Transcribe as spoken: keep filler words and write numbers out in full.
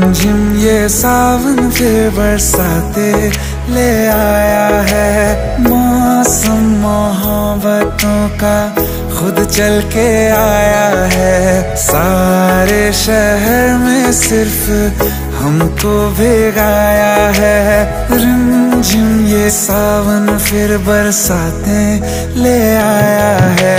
रिमझिम ये सावन फिर बरसाते ले आया है। मौसम मोहब्बतों का खुद चल के आया है। सारे शहर में सिर्फ हमको भिगाया है। रिमझिम ये सावन फिर बरसाते ले आया है।